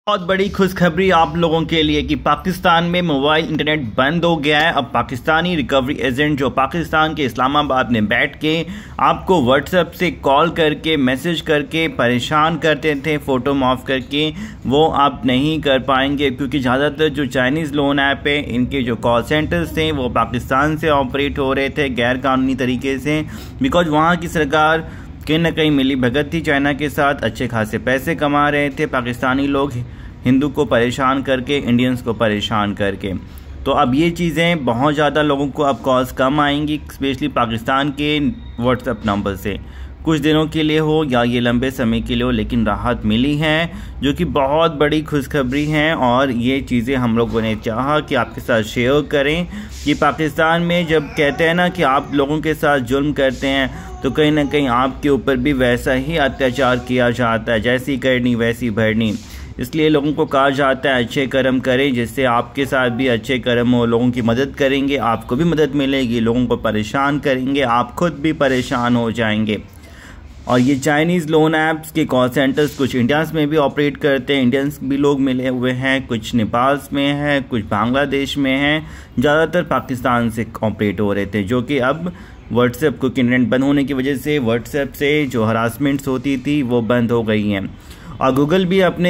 बहुत बड़ी खुशखबरी आप लोगों के लिए कि पाकिस्तान में मोबाइल इंटरनेट बंद हो गया है। अब पाकिस्तानी रिकवरी एजेंट जो पाकिस्तान के इस्लामाबाद में बैठ के आपको व्हाट्सएप से कॉल करके मैसेज करके परेशान करते थे फ़ोटो माफ करके, वो आप नहीं कर पाएंगे क्योंकि ज़्यादातर जो चाइनीज़ लोन ऐप है इनके जो कॉल सेंटर्स थे वो पाकिस्तान से ऑपरेट हो रहे थे गैर कानूनी तरीके से। बिकॉज वहाँ की सरकार कहीं ना कहीं मिली भगत थी चाइना के साथ, अच्छे खासे पैसे कमा रहे थे पाकिस्तानी लोग हिंदू को परेशान करके, इंडियंस को परेशान करके। तो अब ये चीज़ें बहुत ज़्यादा लोगों को अब कॉल्स कम आएंगी, स्पेशली पाकिस्तान के व्हाट्सएप नंबर से। कुछ दिनों के लिए हो या ये लंबे समय के लिए हो, लेकिन राहत मिली है जो कि बहुत बड़ी खुशखबरी है। और ये चीज़ें हम लोगों ने चाहा कि आपके साथ शेयर करें कि पाकिस्तान में जब कहते हैं ना कि आप लोगों के साथ जुल्म करते हैं तो कहीं ना कहीं आपके ऊपर भी वैसा ही अत्याचार किया जाता है, जैसी करनी वैसी भरनी। इसलिए लोगों को कहा जाता है अच्छे कर्म करें जिससे आपके साथ भी अच्छे कर्म हो। लोगों की मदद करेंगे आपको भी मदद मिलेगी, लोगों को परेशान करेंगे आप खुद भी परेशान हो जाएंगे। और ये चाइनीज़ लोन ऐप्स के कॉल सेंटर्स कुछ इंडियाज़ में भी ऑपरेट करते हैं, इंडियंस भी लोग मिले हुए हैं, कुछ नेपाल में हैं, कुछ बांग्लादेश में हैं, ज़्यादातर पाकिस्तान से ऑपरेट हो रहे थे। जो कि अब व्हाट्सएप को इंटरनेट बंद होने की वजह से व्हाट्सएप से जो हरासमेंट्स होती थी वो बंद हो गई हैं। और गूगल भी अपने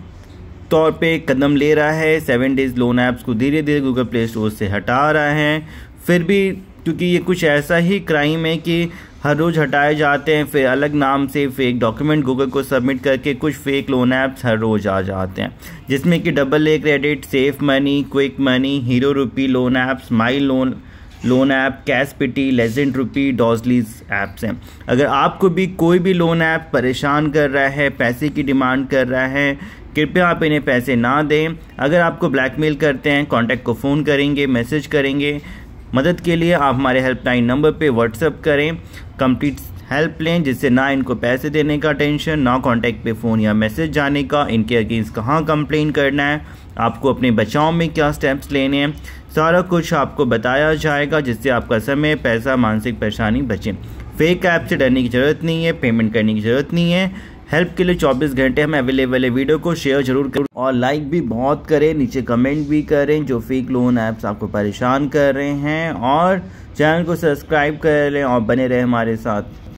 तौर पे कदम ले रहा है, 7 डेज़ लोन ऐप्स को धीरे धीरे गूगल प्ले स्टोर से हटा रहा है। फिर भी क्योंकि ये कुछ ऐसा ही क्राइम है कि हर रोज़ हटाए जाते हैं, फिर अलग नाम से फेक डॉक्यूमेंट गूगल को सबमिट करके कुछ फेक लोन ऐप्स हर रोज़ आ जाते हैं, जिसमें कि AA credit, safe money, quick money, hero rupee loan apps, my loan app, Cashpity, legend rupee, डॉजलीज ऐप्स हैं। अगर आपको भी कोई भी लोन ऐप परेशान कर रहा है, पैसे की डिमांड कर रहा है, कृपया आप इन्हें पैसे ना दें। अगर आपको ब्लैकमेल करते हैं कॉन्टैक्ट को फ़ोन करेंगे, मैसेज करेंगे। मदद के लिए आप हमारे हेल्पलाइन नंबर पे व्हाट्सएप करें, कंप्लीट हेल्प लें, जिससे ना इनको पैसे देने का टेंशन, ना कॉन्टैक्ट पे फ़ोन या मैसेज जाने का, इनके अगेंस्ट कहाँ कंप्लेन करना है, आपको अपने बचाव में क्या स्टेप्स लेने हैं, सारा कुछ आपको बताया जाएगा, जिससे आपका समय, पैसा, मानसिक परेशानी बचे। फेक ऐप से डरने की ज़रूरत नहीं है, पेमेंट करने की ज़रूरत नहीं है। हेल्प के लिए 24 घंटे हम अवेलेबल है। वीडियो को शेयर जरूर करें और लाइक भी बहुत करें, नीचे कमेंट भी करें जो फेक लोन ऐप्स आपको परेशान कर रहे हैं, और चैनल को सब्सक्राइब कर लें और बने रहे हमारे साथ।